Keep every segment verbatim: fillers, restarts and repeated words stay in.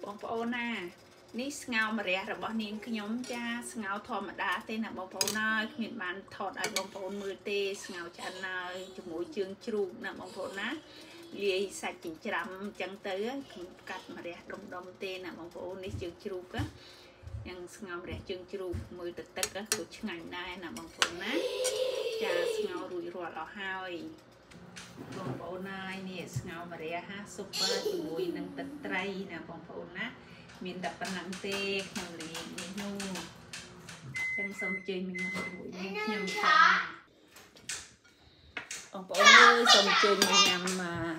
bông bố na ní ngao mà rẻ rồi bỏ niên cái nhóm cha ngao thò mà đá tên là bông bố na miền bàn thọt ai bông bố mưa tê ngao cha na cho mỗi chương tru là bông bố na lì sạch chỉnh chậm chân tới cắt mà rẻ đông đông tê là bông bố ní chương tru á nhưng ngao rẻ chương tru mưa tật tật á của ngày nay là bông bố na cha ngao rủi ruột ở hai bông bố na nè ngao mà rẻ ha super mùi nâng tật tray là bông bố na miền đập bằng nặng tê nhầm lì nhung chân sông chơi mình nhầm nhầm nhầm ông bố ơi sông chơi mình nhầm mà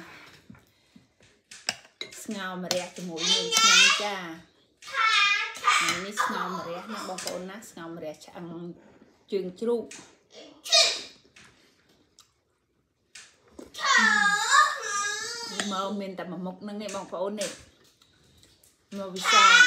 ngao mà rẻ cho mũi mình nhầm cha này ngao mà rẻ nó bông bố nát ngao mà rẻ chẳng trường trụ mà mình tập một nâng này bông bố này mà vì sao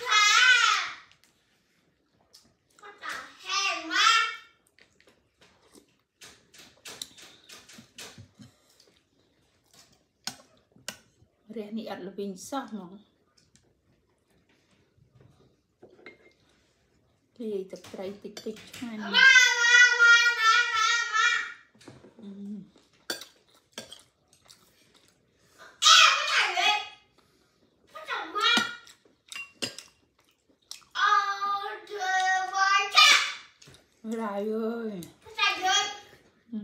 rẻ này ăn là bình sao mà thì tập trai tích tích cho anh Lại ơi ừ.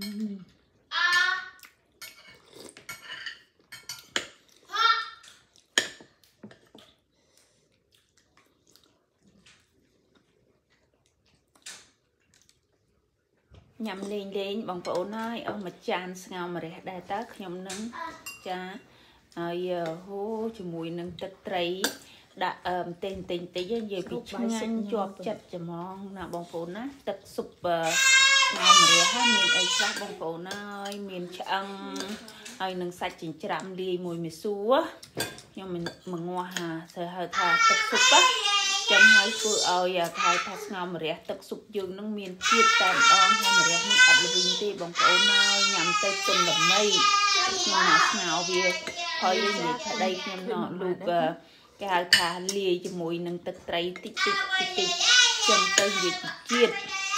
Nhằm lên lên bằng phổ nói ông mà chan ngao mà rẻ đai tác nhom nâng cha giờ hô cho mùi nâng tật trấy đã um, tên tên tên gì về bị ngang chọp chặt cho mong nào bông phổ ná tật sụp ngao mà rẻ ha miền ấy khác bông phổ nói miền chăng ai nâng sạch chỉnh chạm đi mùi mì xua nhưng mình mừng ngoa hà thời hơi thà tật sụp á trong hai cô ơi à thay thà ngao mà rẻ tật sụp dương nâng miền chiết tàn on hay mà rẻ hết ập là vinh tê bông phổ nói nhằm tới tuần là mây nhưng mà ngao việc thôi như vậy đây nhưng nó lục cái thả lìa cho mùi nâng tật tray tích tích tích tích chân tới việc chiết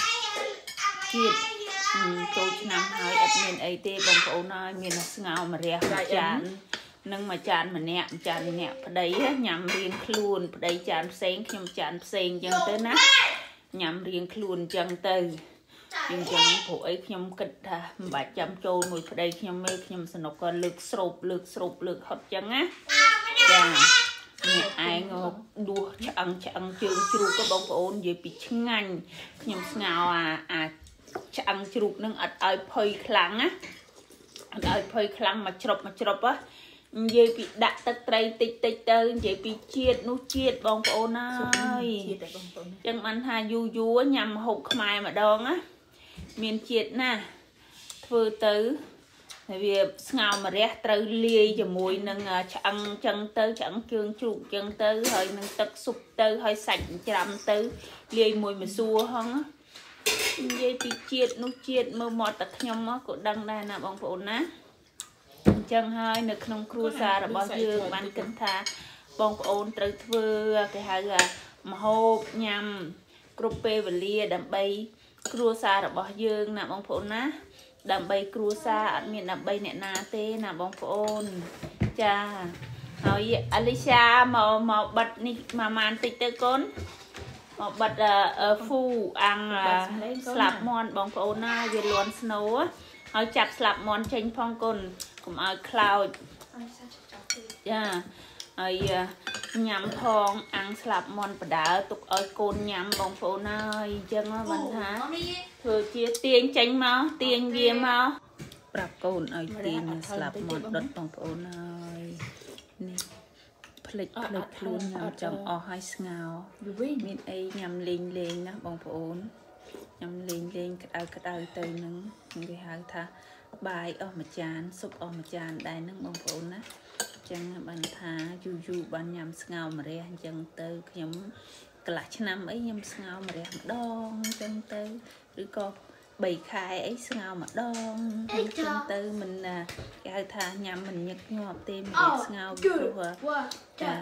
chiết tôi năm hai ấp miền ấy tê bông phổ nói miền ngao mà rẻ chán nâng mà chán mà nẹm chán nẹm ở đấy nhằm riêng luôn ở đây chán xén nhằm chán xén chân tới nát nhằm riêng luôn chân tới nhưng chân phổ ấy nhằm kịch bà chăm trôi mùi ở đây nhằm mê nhằm sẵn nó còn lực sụp lực sụp lực hot chân á chà nè ai ngô đua chẳng chẳng trường chụp có bông ôn về bị ngành nhầm ngào à à chẳng chụp nâng ở ai phơi kháng á ai phơi kháng mà chụp mà chụp á về bị đặt tật tray tích tích tới về bị chiết nút chiết bông ôn ơi chẳng ăn hà du du nhằm hộp mai mà đón á miền chiết nè vừa tới vì ngao mà rẻ trâu lia cho mùi nâng chẳng chân tới chẳng chương trụ chân tới hơi nâng tật sụp tới hơi sạch chạm tới lia mùi mà xua hơn á dây bị chiết nút chiết mơ mọt tật nhom á của đăng đây nè bông phổ ná chân hơi nực nông cua xa là bao dương ban kinh tha bông phổ trâu thưa cái hai là mà hộp nhằm crupe và lia đầm bay cua xa là bao dương nè bông phổ ná đầm bay cua xa ăn miệng đầm bay nè na tê nè bông phôn cha hỏi Alicia mà mà bật đi mà màn tịch tê con mà bật ở phu ăn slap mòn bông phôn na về luồn snow á hỏi chặt slap mòn trên phong con cũng ở cloud cha hỏi nhắm phong ăn slap mòn và đá tục ở côn nhắm bông phôn ơi chân á mình hả thừa chia tiền tránh máu tiền gì máu bạc côn ơi tiền slap một đợt bông phôn ơi nè plek plek luôn nhầm trong o hai ngào miền ấy nhầm lên lên á bông phôn nhầm lên lên cái ai cái ai tới nứng người hai tha bài ở mà chán súp ở mà chán đai nứng bông phôn á chẳng bàn thà du du bàn nhầm ngào mà re chẳng tới nhầm cái lá năm ấy nhầm ngào mà re đong chẳng tới rồi có bầy khai ấy ngào mà đong chẳng tới mình cái thà nhầm mình nhật nhọp thêm để ngào vừa côn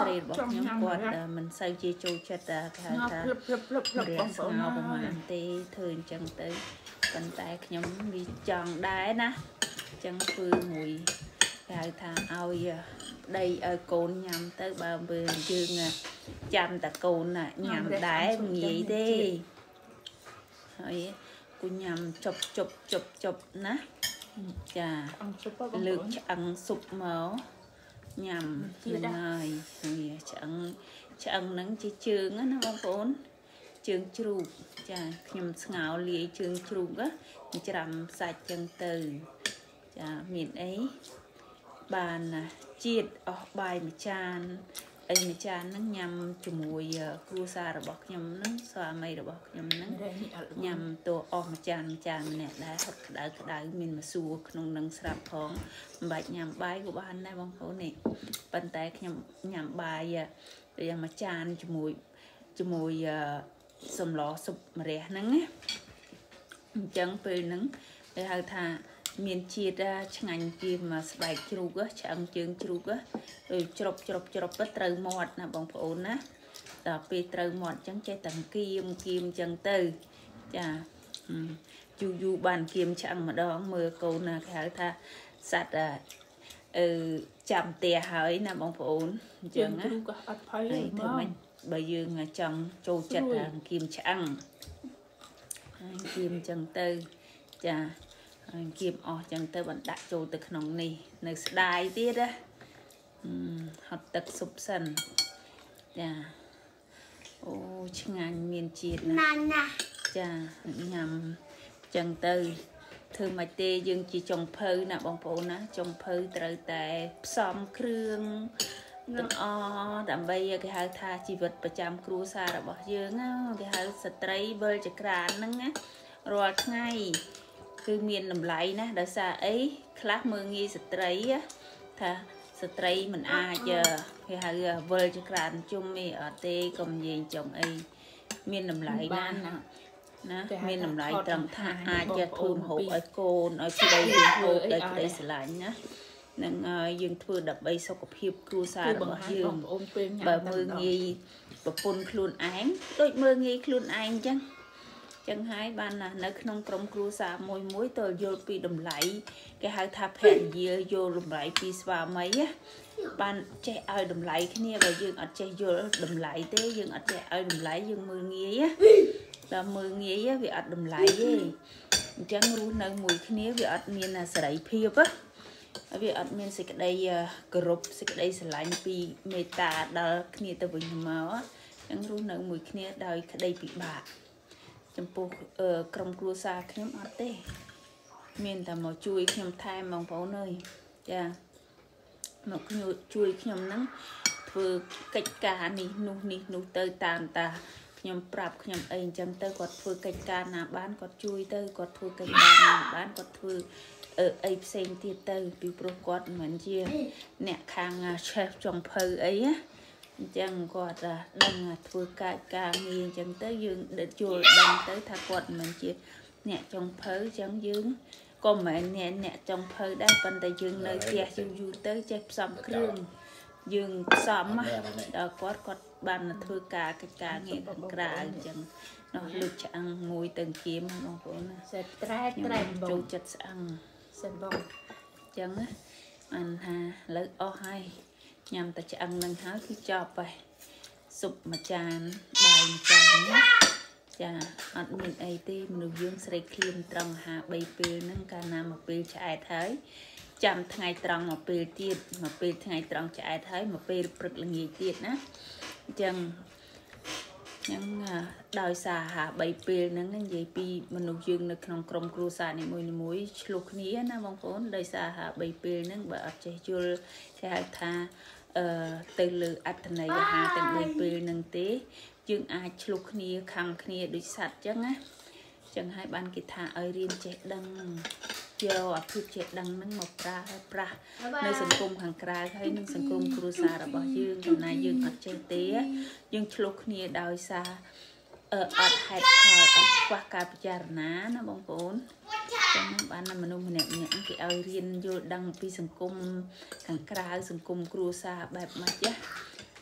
ស្រីរបស់ខ្ញុំគាត់មិនសូវជាចូលចិត្តគេហៅថារៀនស្ងោប្រហែលទេធ្វើអញ្ចឹងទៅប៉ុន្តែខ្ញុំវាចង់ដែរណាអញ្ចឹងធ្វើមួយគេហៅថាឲ្យប្តីឲ្យកូនញ៉ាំទៅបើបើយើងចាំតែកូនញ៉ាំដែរងាយទេហើយគូញ៉ាំជប់ជប់ជប់ជប់ណាចាលើកឆ្អឹងស៊ុបមកញ៉ាំហ្នឹងហើយហើយឆ្អឹងឆ្អឹងហ្នឹងជាជើងណាបងប្អូនជើងជ្រូកចាខ្ញុំស្ងោរលាយជើងជ្រូកច្រាំសាច់ចឹងទៅចាមានអីបានជាតិអស់បាយមួយចានអីមួយចានហ្នឹងញ៉ាំជាមួយគ្រួសាររបស់ខ្ញុំហ្នឹងស្វាមីរបស់ខ្ញុំហ្នឹងញ៉ាំតួអស់មួយចានមួយចានម្នាក់ដែរហត់ក្តៅក្តៅមានមសួរក្នុងនឹងស្រាប់ផងមិនបាច់ញ៉ាំបាយក៏បានដែរបងប្អូននេះប៉ុន្តែខ្ញុំញ៉ាំបាយយ៉ាងមួយចានជាមួយជាមួយសម្លស៊ុបម្រះហ្នឹងណាអញ្ចឹងពេលហ្នឹងគេហៅថាមានជាតិឆ្ងាញ់ពីមកស្បែកជ្រូកឆ្អឹងជើងជ្រូកដូចច្រប់ច្រប់ច្រប់ទៅត្រូវមាត់ណាបងប្អូនណាដល់ពេលត្រូវមាត់អញ្ចឹងចេះតែគៀមគៀមអញ្ចឹងទៅចាយូរយូរបានគៀមឆ្អឹងម្ដងមើលកូនណាគេហៅថាសត្វអឺចាំផ្ទះហើយណាបងប្អូនអញ្ចឹងណាជ្រូកអត់ផុយទេមកបើយើងចង់ចូលចិត្តគៀមឆ្អឹងហើយគៀមអញ្ចឹងទៅចាហើយគៀបអស់ចឹងទៅបានដាក់ចូលទៅក្នុងនេះនៅស្ដាយទៀតណាហត់ទឹកស៊ុបសិនចាអូឆ្ងាញ់មានជាតិណាស់ណាស់ចាញ៉ាំចឹងទៅធ្វើម៉េចទេយើងជាចុងភៅណាបងប្អូនណាចុងភៅត្រូវតែផ្សំគ្រឿងទាំងអស់ដើម្បីគេហៅថាជីវិតប្រចាំគ្រួសាររបស់យើងគេហៅស្ត្រីវិលចក្រានហ្នឹងណារាល់ថ្ងៃគឺមានតម្លៃណាដោយសារអីខ្លះមើងងាយស្ត្រីថាស្ត្រីមិនអាចគេហៅវិលចក្រានជុំអីអត់ទេកុំនិយាយចង់អីមានតម្លៃណាណាមានតម្លៃត្រឹមថាអាចធ្វើម្ហូបឲ្យកូនឲ្យប្តីយើងធ្វើដោយក្តីស្រឡាញ់ណានឹងយើងធ្វើដើម្បីសុខភាពគ្រួសាររបស់យើងបើមើងងាយប្រពន្ធខ្លួនឯងដូចមើងងាយខ្លួនឯងអញ្ចឹងចឹងហើយបាននៅក្នុងក្រុមគ្រួសារមួយមួយតើយល់ពីតម្លៃគេហៅថាភរិយាយល់តម្លៃពីស្វាមីបានចេះឲ្យតម្លៃគ្នាបើយើងអត់ចេះយល់តម្លៃទេយើងអត់ចេះឲ្យតម្លៃយើងមើលងាយដល់មើលងាយវាអត់តម្លៃទេអញ្ចឹងរស់នៅមួយគ្នាវាអត់មានសេរីភាពវាអត់មានសេចក្តីគោរពសេចក្តីស្រឡាញ់ពីមេត្តាដល់គ្នាទៅវិញមកអញ្ចឹងរស់នៅមួយគ្នាដោយក្តីពិបាកចំពោះក្រុមគ្រួសារខ្ញុំអត់ទេមានតែមកជួយខ្ញុំថែមបងប្អូនអើយចាមកជួយខ្ញុំហ្នឹងធ្វើកិច្ចការនេះនោះនេះនោះទៅតាមតាខ្ញុំប្រាប់ខ្ញុំអីអញ្ចឹងទៅគាត់ធ្វើកិច្ចការណាបានគាត់ជួយទៅគាត់ធ្វើកិច្ចការណាបានគាត់ធ្វើអីផ្សេងទៀតទៅពីព្រោះគាត់មិនមែនជាអ្នកខាង chef ចុងភៅអីណាអញ្ចឹងគាត់ដឹងធ្វើការការងារអញ្ចឹងទៅយើងដេតយល់ដឹងទៅថាគាត់មិនជាអ្នកចុងភៅអញ្ចឹងយើងក៏មិនមែនអ្នកចុងភៅដែរប៉ុន្តែយើងនៅផ្ទះយូរយូរទៅចេះផ្សំគ្រឿងយើងផ្សំដល់គាត់គាត់បានធ្វើការកិច្ចការងារខាងក្រៅអញ្ចឹងនោះលើកឆ្អឹងមួយទៅគៀមបងប្អូនណាសេត្រែត្រែចូលចិត្តស្អឹងសិនបងអញ្ចឹងណាបានថាលើកអស់ហើយញ៉ាំតែឆ្អឹងនឹងហើយគឺចប់ហើយស៊ុបមួយចានបាយមួយចានណាចាអត់មានអីទេមនុស្សយើងស្រេកឃ្លានត្រង់អាហារបីពេលហ្នឹងកាលណាមកពេលឆ្អែតហើយចាំថ្ងៃត្រង់មកពេលទៀតមកពេលថ្ងៃត្រង់ឆ្អែតហើយមកពេលព្រឹកល្ងាចទៀតណាអញ្ចឹងអញ្ចឹងដោយសារអាហារបីពេលហ្នឹងនិយាយពីមនុស្សយើងនៅក្នុងក្រុមគ្រួសារនីមួយៗឆ្លោះគ្នាណាបងប្អូនដោយសារអាហារបីពេលហ្នឹងបើអត់ចេះយល់គេហៅថាអឺទៅលើអត្ថន័យអាហារទាំងបីពេលហ្នឹងទេយើងអាចឆ្លុះគ្នាខាំគ្នាដូចសត្វអញ្ចឹងណាអញ្ចឹងហើយបានគេថាឲ្យរៀនចេះដឹងយកអាភាពចេះដឹងហ្នឹងមកប្រើប្រាស់នៅសង្គមខាងក្រៅហើយនឹងសង្គមគ្រួសាររបស់យើងចំណាយយើងអត់ចេះទេយើងឆ្លុះគ្នាដោយសារអឺអត់ហេតុផលអត់ខ្វះការពិចារណាណាបងប្អូនចឹងបានមនុស្សម្នាក់ម្នាក់គេឲ្យរៀនយល់ដឹងពីសង្គមខាងក្រៅសង្គមគ្រួសារបែបម៉េចណា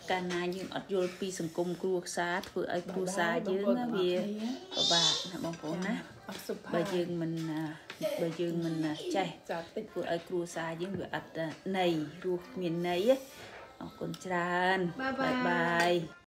កាលណាយើងអត់យល់ពីសង្គមគ្រួសារធ្វើឲ្យគ្រួសារយើងវាពិបាកណាបងប្អូនណាបើយើងមិនបើយើងមិនចេះធ្វើឲ្យគ្រួសារយើងវាអត់ន័យរស់មានន័យអរគុណច្រើនបាយបាយ